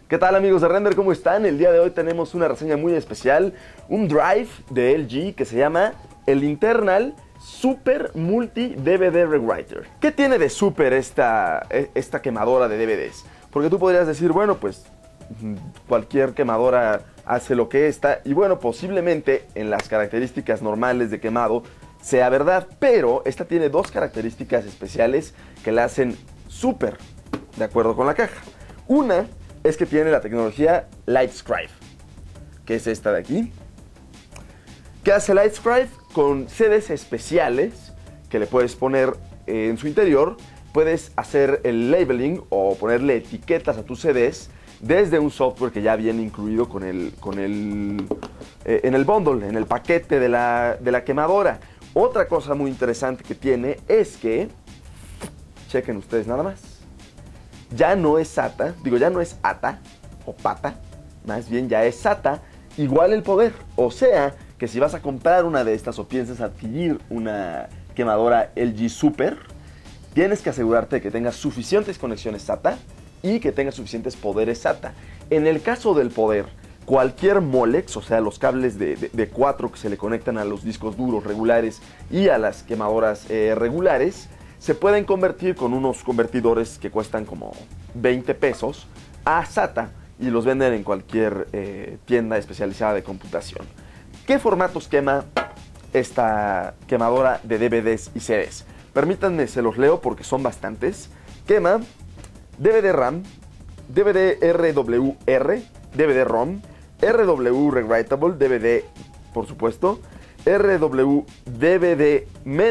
¿Qué tal amigos de Render? ¿Cómo están? El día de hoy tenemos una reseña muy especial, un drive de LG que se llama el Internal Super Multi DVD Rewriter. ¿Qué tiene de super esta quemadora de DVDs? Porque tú podrías decir, bueno, pues cualquier quemadora hace lo que esta, y bueno, posiblemente en las características normales de quemado sea verdad, pero esta tiene dos características especiales que la hacen super, de acuerdo con la caja. Una es que tiene la tecnología LightScribe, que es esta de aquí. ¿Qué hace LightScribe? Con CDs especiales que le puedes poner en su interior, puedes hacer el labeling o ponerle etiquetas a tus CDs desde un software que ya viene incluido en el bundle, en el paquete de la quemadora. Otra cosa muy interesante que tiene es que, chequen ustedes nada más, ya no es SATA, ya no es ATA o PATA, más bien ya es SATA igual el poder. O sea, que si vas a comprar una de estas o piensas adquirir una quemadora LG Super, tienes que asegurarte de que tengas suficientes conexiones SATA y que tenga suficientes poderes SATA. En el caso del poder, cualquier Molex, o sea, los cables de 4 que se le conectan a los discos duros regulares y a las quemadoras regulares, se pueden convertir con unos convertidores que cuestan como 20 pesos a SATA y los venden en cualquier tienda especializada de computación. ¿Qué formatos quema esta quemadora de DVDs y CDs? Permítanme, se los leo porque son bastantes. Quema DVD RAM, DVD RWR, DVD ROM, RW Rewritable, DVD, por supuesto, RW DVD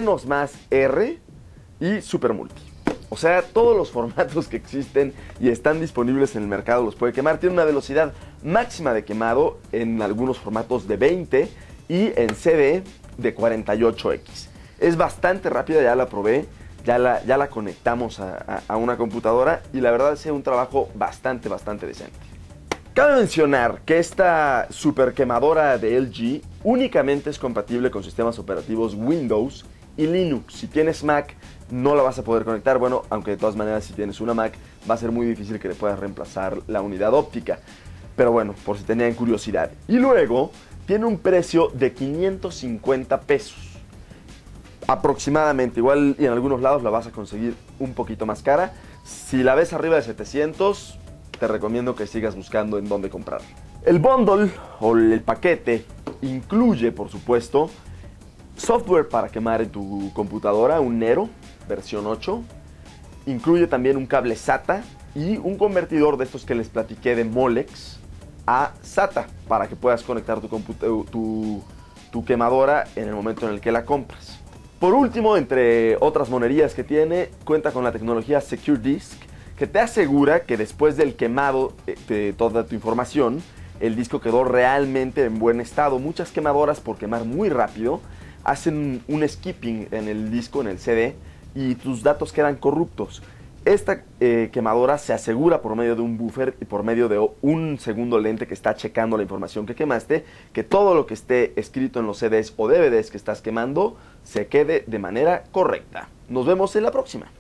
-R y Super Multi. O sea, todos los formatos que existen y están disponibles en el mercado los puede quemar. Tiene una velocidad máxima de quemado en algunos formatos de 20 y en CD de 48X. Es bastante rápida, ya la probé. Ya la conectamos a una computadora y la verdad es un trabajo bastante decente. Cabe mencionar que esta super quemadora de LG únicamente es compatible con sistemas operativos Windows y Linux. Si tienes Mac no la vas a poder conectar, bueno, aunque de todas maneras si tienes una Mac va a ser muy difícil que le puedas reemplazar la unidad óptica. Pero bueno, por si tenían curiosidad. Y luego tiene un precio de 550 pesos. Aproximadamente, igual y en algunos lados la vas a conseguir un poquito más cara. Si la ves arriba de 700, te recomiendo que sigas buscando en dónde comprar. El bundle o el paquete incluye, por supuesto, software para quemar en tu computadora, un Nero versión 8. Incluye también un cable SATA y un convertidor de estos que les platiqué de Molex a SATA para que puedas conectar tu quemadora en el momento en el que la compras. Por último, entre otras monerías que tiene, cuenta con la tecnología Secure Disk, que te asegura que después del quemado de toda tu información, el disco quedó realmente en buen estado. Muchas quemadoras, por quemar muy rápido, hacen un skipping en el disco, en el CD, y tus datos quedan corruptos. Esta quemadora se asegura por medio de un buffer y por medio de un segundo lente que está checando la información que quemaste, que todo lo que esté escrito en los CDs o DVDs que estás quemando se quede de manera correcta. Nos vemos en la próxima.